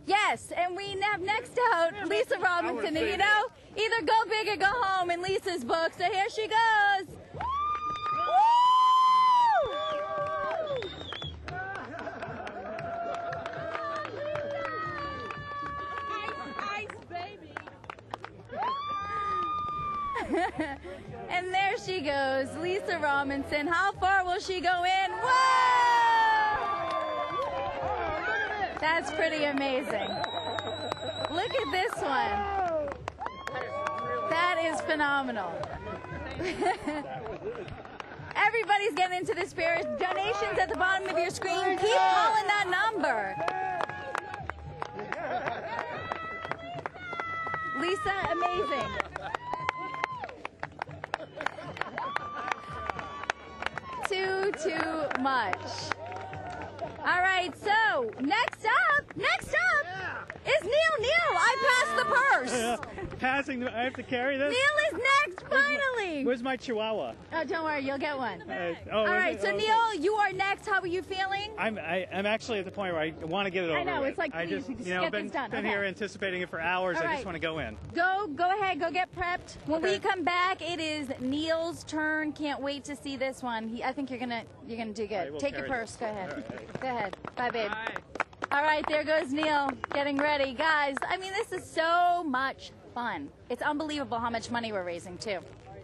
Yes, and we have next out Lisa Robinson. And you know, either go big or go home in Lisa's book. So here she goes. Woo! And there she goes, Lisa Robinson. How far will she go in? Whoa! That's pretty amazing. Look at this one. That is phenomenal. Everybody's getting into the spirit. Donations at the bottom of your screen. Keep calling that number. Lisa, amazing. Too much. All right, so next up is Neil. Neil, I passed the purse. Passing, I have to carry this? Neil is next, finally. Where's my chihuahua? Oh, don't worry, you'll get one. All right, so Neil, you are next. How are you feeling? I'm actually at the point where I want to get it over I know, with. it's like, please, I just, get been this done. Been here anticipating it for hours. I just want to go in. Go ahead, go get prepped. When we come back, it is Neil's turn. Can't wait to see this one. I think you're gonna do good. Take your purse. Go ahead. Right. Go ahead. Bye, babe. Bye. All right, there goes Neil, getting ready. Guys, I mean, this is so much fun. It's unbelievable how much money we're raising, too.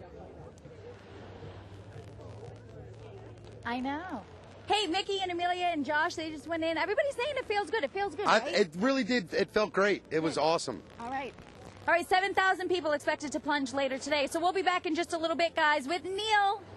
I know. Hey, Mickey and Amelia and Josh, they just went in. Everybody's saying it feels good. It feels good, right? It really did. It felt great. It was awesome. All right. All right, 7,000 people expected to plunge later today. So we'll be back in just a little bit, guys, with Neil